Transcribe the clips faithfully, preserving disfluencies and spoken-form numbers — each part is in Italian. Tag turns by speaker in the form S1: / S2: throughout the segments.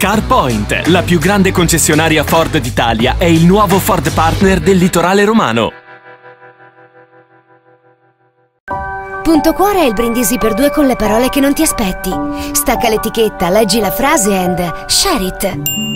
S1: CarPoint, la più grande concessionaria Ford d'Italia, è il nuovo Ford partner del litorale romano.
S2: Punto Cuore è il brindisi per due con le parole che non ti aspetti. Stacca l'etichetta, leggi la frase and share it.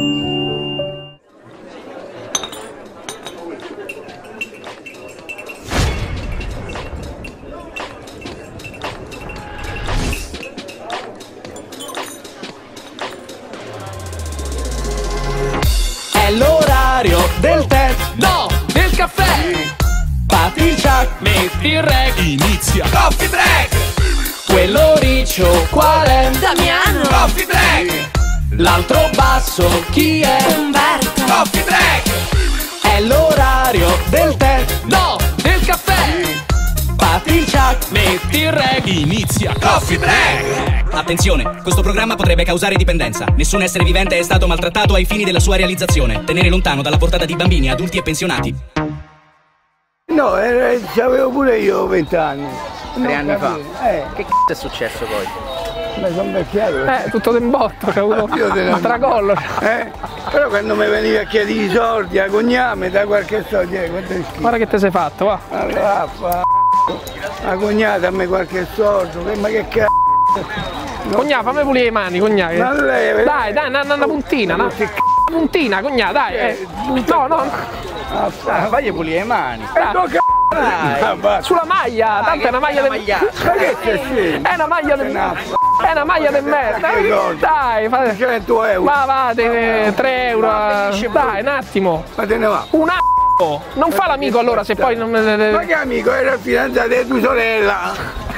S3: È l'orario del tè, no, del caffè. Batti il chuck, metti il rec, inizia Coffee Break. Quello riccio qual è?
S2: Damiano.
S3: Coffee Break. L'altro basso chi è?
S2: Umberto.
S3: Coffee Break. È l'orario del tè, no, del caffè. Batti il chuck, metti il rec, inizia Coffee Break.
S4: Attenzione, questo programma potrebbe causare dipendenza. Nessun essere vivente è stato maltrattato ai fini della sua realizzazione. Tenere lontano dalla portata di bambini, adulti e pensionati.
S5: No, eh, avevo pure io vent'anni.
S6: Tre anni fa?
S5: Eh.
S6: Che c***o è successo poi?
S5: Mi sono vecchiato.
S7: Eh, tutto d'imbotto, c'è avuto un tracollo.
S5: Eh? Però quando mi veniva a chiedere i soldi a cogname, da qualche soldo, eh, guarda schifo.
S7: Guarda che te sei fatto, va.
S5: Allora, fa la cognata a me qualche soldo, ma che cazzo?
S7: No. Cognà, fammi pulire le mani, cognà.
S5: Ma lei,
S7: dai, dai, una, una puntina, una puntina, cognà, dai. Eh. No, no.
S6: Ah, fagli pulire le mani.
S5: Dai.
S7: Dai. Sulla maglia,
S6: dai,
S7: tanto è una maglia del
S5: Ma che c'è
S7: È una maglia del È una maglia del merda. Dai, fai
S5: cento euro.
S7: Ma va, tre euro. Dai, un attimo.
S5: Ma te ne va?
S7: Un attimo. Non fa l'amico allora se poi non.
S5: Ma che amico? Era il fidanzato di tua sorella.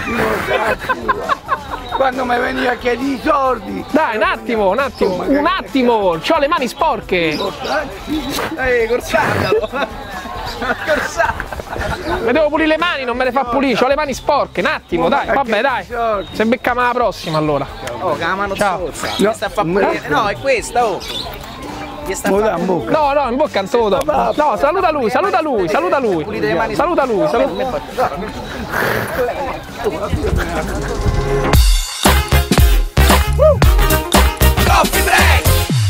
S5: Quando mi veniva a chiedere i soldi.
S7: Dai, un attimo, un attimo, un attimo, c'ho le mani sporche.
S6: Ehi, corsatalo.
S7: Mi devo pulire le mani, non me le fa pulire, c'ho le mani sporche, un attimo, dai, vabbè, dai. Se becchiamo alla prossima allora.
S6: Oh, che la mano
S7: zozza.
S6: No, sta a fa pulire. No, è questa, oh.
S7: No, no, in bocca non solo. No, saluta lui, saluta lui, saluta lui. Saluta lui, saluta lui.
S3: Coffee Break.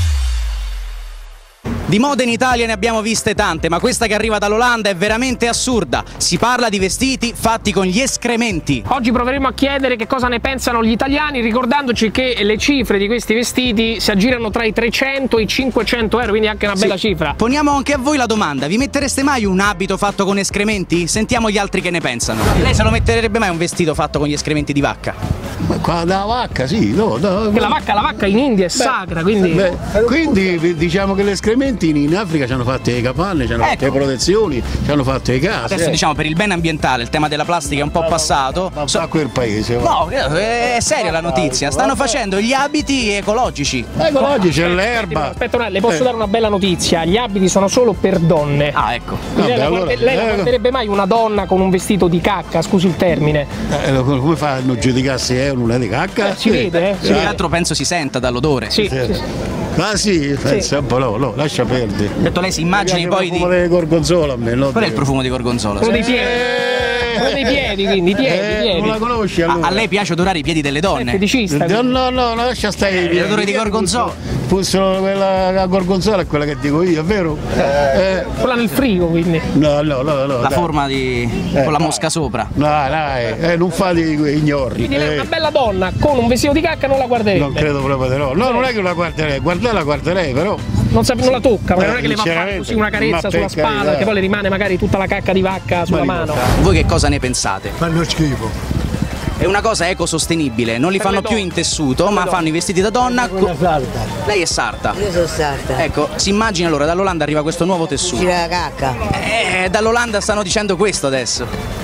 S4: Di moda in Italia ne abbiamo viste tante, ma questa che arriva dall'Olanda è veramente assurda. Si parla di vestiti fatti con gli escrementi.
S7: Oggi proveremo a chiedere che cosa ne pensano gli italiani, ricordandoci che le cifre di questi vestiti si aggirano tra i trecento e i cinquecento euro, quindi anche una bella sì. cifra.
S4: Poniamo anche a voi la domanda: vi mettereste mai un abito fatto con escrementi? Sentiamo gli altri che ne pensano. Lei se lo metterebbe mai un vestito fatto con gli escrementi di vacca?
S8: Ma qua da vacca, sì, no, no.
S7: Che la vacca, la vacca in India è beh, sacra, quindi.
S8: Beh, quindi diciamo che gli escrementi in Africa ci hanno fatte le capanne, ci hanno ecco. fatte le protezioni, ci hanno fatte le case.
S4: Adesso
S8: eh.
S4: diciamo per il bene ambientale, il tema della plastica è un po' passato.
S8: Ma so... a quel paese.
S4: No, è seria la notizia. Stanno facendo gli abiti ecologici.
S8: Ecologici, c'è l'erba.
S7: Aspetta, le posso eh. dare una bella notizia. Gli abiti sono solo per donne.
S4: Ah, ecco.
S7: Vabbè, lei allora, lei eh, la guarderebbe mai una donna con un vestito di cacca, scusi il termine?
S8: Eh, come fa a non giudicarsi è una di cacca?
S7: Eh, si vede, eh?
S4: Sì, tra l'altro penso si senta dall'odore.
S7: Sì, sì, sì.
S8: Ah sì, pensa un po', no, no, lascia perdere.
S4: Detto lei si immagini poi di...
S8: Come gorgonzola a me, no?
S4: Qual è il profumo di gorgonzola?
S7: Quello dei piedi. Quello dei piedi, quindi, i piedi,
S8: eh,
S7: piedi.
S8: Non la conosci allora?
S4: A, a lei piace odorare i piedi delle donne?
S7: È feticista.
S8: No, no, no, lascia stare i piedi.
S4: L'odore di gorgonzola.
S8: Fossero quella la gorgonzola è quella che dico io, è vero?
S7: Eh, quella nel frigo, quindi.
S8: No, no, no, no.
S4: La
S8: dai.
S4: forma di...
S8: Eh,
S4: con la
S8: dai.
S4: mosca sopra.
S8: Dai, dai, eh, non fate ignorri.
S7: Quindi lei è
S8: eh.
S7: una bella donna con un vestito di cacca non la guarderebbe?
S8: Non credo proprio di no. No, non è che la guarderei, guardare la guarderei, però.
S7: Non, sa, non la tocca, ma
S8: eh,
S7: non è che le va a fare così una carezza sulla spalla, perché poi le rimane magari tutta la cacca di vacca sulla mano.
S4: Voi che cosa ne pensate?
S8: Fanno schifo.
S4: È una cosa ecosostenibile, non li
S7: Per
S4: fanno
S7: le
S4: più
S7: donne.
S4: in tessuto,
S7: Per
S4: ma
S7: le
S4: fanno i vestiti da donna.
S9: Una sarda.
S4: Lei è sarda.
S9: Io sono sarda.
S4: Ecco, si immagina allora, dall'Olanda arriva questo nuovo tessuto.
S9: Gira la cacca.
S4: Eh, dall'Olanda stanno dicendo questo adesso.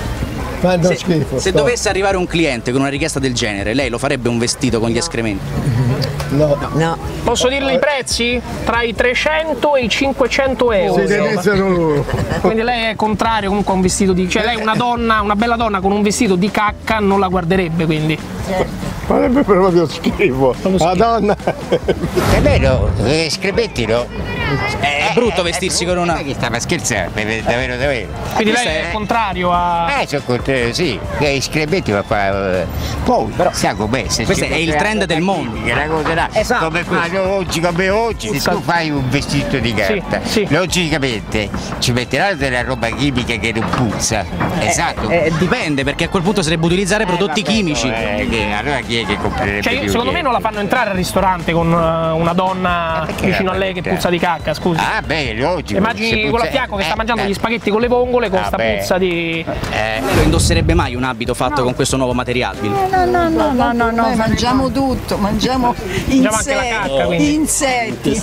S9: Fanno
S4: Se,
S9: schifo.
S4: se dovesse arrivare un cliente con una richiesta del genere, lei lo farebbe un vestito con gli escrementi?
S9: No. No.
S7: Posso dirle i prezzi? Tra i trecento e i cinquecento euro.
S8: Si iniziano loro.
S7: Quindi lei è contrario comunque a un vestito di... Cioè lei una donna, una bella donna con un vestito di cacca non la guarderebbe, quindi.
S9: Certo.
S10: Farebbe proprio schifo. Madonna.
S11: È vero, escrementi no?
S4: È brutto vestirsi con una.
S11: Ma che stava scherzando, davvero davvero.
S7: Quindi lei è contrario a.
S11: Eh, sono contrario, sì, che escrementi ma fa. Poi, però, sa com'è.
S4: Questo è il trend del mondo.
S11: È una cosa là.
S4: Esatto.
S11: Come fanno oggi, come oggi, se
S7: Esatto.
S11: tu fai un vestito di carta,
S7: sì, sì.
S11: logicamente ci metteranno della roba chimica che non puzza. Esatto.
S4: Eh, eh, dipende, perché a quel punto sarebbe utilizzare prodotti
S11: vabbè,
S4: chimici.
S11: No, eh, che, allora chi è che comprerebbe
S7: Cioè,
S11: più
S7: secondo
S11: che-
S7: me non la fanno entrare al ristorante con uh, una donna
S11: perché
S7: vicino
S11: la
S7: a lei che
S11: fanno
S7: puzza di cacca, scusi.
S11: Ah, beh, logico.
S7: Immagini
S11: se
S7: quello a
S11: puzza-
S7: fianco che sta
S11: eh,
S7: mangiando
S11: eh.
S7: gli spaghetti con le vongole con
S11: Ah,
S7: sta
S11: beh.
S7: puzza di.
S11: Eh,
S4: Lei lo indosserebbe mai un abito fatto con questo nuovo materiale?
S12: No, no, no, no, no, no. Noi mangiamo tutto, mangiamo
S7: Mangiamo anche la
S12: insetti.
S7: cacca, quindi.
S12: Insetti.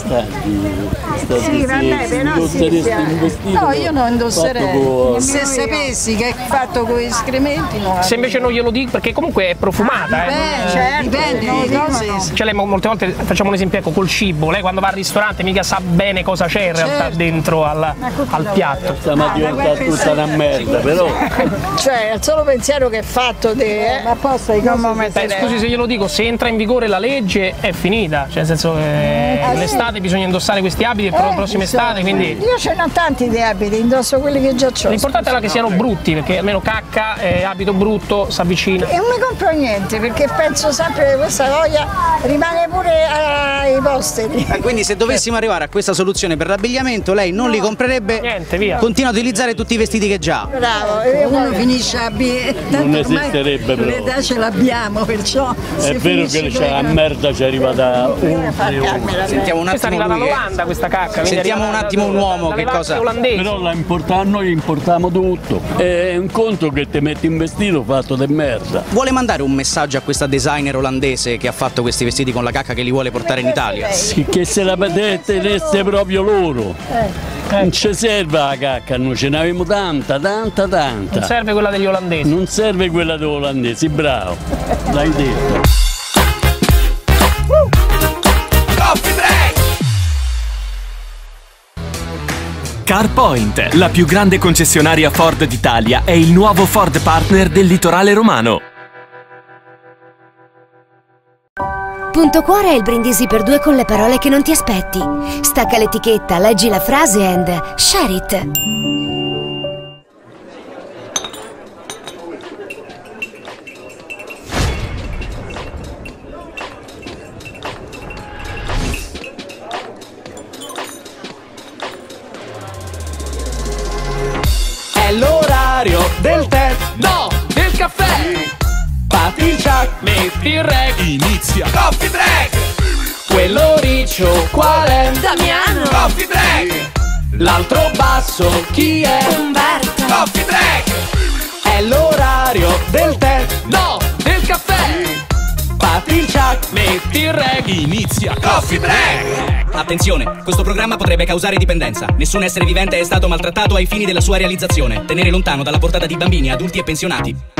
S13: Sì, vabbè, però sì, sì.
S12: No, io non indosserei. Se sapessi che è fatto con escrementi, no.
S7: Se invece non glielo dico, perché comunque è profumata, eh.
S12: Beh,
S7: non-
S12: dipende,
S13: no,
S12: dipende.
S13: no,
S12: Sì,
S13: no.
S12: sì.
S7: Cioè lei mo- molte volte facciamo un esempio ecco col cibo, lei quando va al ristorante mica sa bene cosa c'è in realtà
S12: Certo.
S7: dentro al, al piatto.
S8: Stiamo a diventare tutta una merda, però.
S13: Cioè, il solo pensiero che è fatto di... Eh, ma posso di non mi
S7: Beh,
S13: mettere...
S7: scusi se glielo dico, se entra in vigore la legge è finita, cioè nel senso che
S13: Ah, sì?
S7: l'estate bisogna indossare questi abiti per la
S13: Eh,
S7: prossima
S13: insomma,
S7: estate, quindi
S13: Io ce n'ho tanti di abiti, indosso quelli che già ho.
S7: l'importante è che siano brutti, perché almeno cacca, eh, abito brutto, si avvicina.
S13: E non mi compro niente, perché penso sempre che questa voglia rimane pure ai posteri.
S4: Eh, Quindi se dovessimo arrivare a questa soluzione per l'abbigliamento, lei non li comprerebbe,
S7: Niente, via.
S4: continua a utilizzare tutti i vestiti che già ha.
S13: Bravo. e io
S12: Uno
S13: poi-
S12: finisce a bere, tanto ormai
S8: esisterebbe proprio.
S12: l'età ce l'abbiamo, perciò
S8: È
S12: se
S8: vero
S12: finisce
S8: che c'è la
S12: con-
S8: merda ci arriva da
S4: Sentiamo un
S7: Questa
S4: attimo
S7: arriva
S4: lui che...
S7: dall'Olanda questa cacca. quindi
S4: Sentiamo
S7: arriva
S4: un attimo un
S7: da-
S4: uomo
S7: dalle
S4: che
S7: vacche
S4: cosa-
S7: olandesi.
S8: Però la importa- noi importiamo tutto. È un conto che ti metti un vestito fatto di merda.
S4: Vuole mandare un messaggio a questa designer olandese che ha fatto questi vestiti con la cacca che li vuole portare in Italia?
S8: Sì, che se la tenesse proprio loro. Non ci serve la cacca, noi ce ne avevamo tanta, tanta, tanta.
S7: Non serve quella degli olandesi.
S8: Non serve quella degli olandesi, bravo. L'hai detto.
S3: Coffee break!
S1: CarPoint, la più grande concessionaria Ford d'Italia, è il nuovo Ford partner del litorale romano.
S2: Punto Cuore è il brindisi per due con le parole che non ti aspetti. Stacca l'etichetta, leggi la frase and share it.
S3: È l'orario del tè, no, del caffè. Batti il chuck, metti il rec, inizia Coffee break. Quello riccio qual è?
S2: Damiano.
S3: Coffee break. L'altro basso chi è?
S2: Umberto.
S3: Coffee break. È l'orario del tè, no, del caffè. Batti il chuck, metti il rec, inizia Coffee break.
S4: Attenzione, questo programma potrebbe causare dipendenza. Nessun essere vivente è stato maltrattato ai fini della sua realizzazione. Tenere lontano dalla portata di bambini, adulti e pensionati.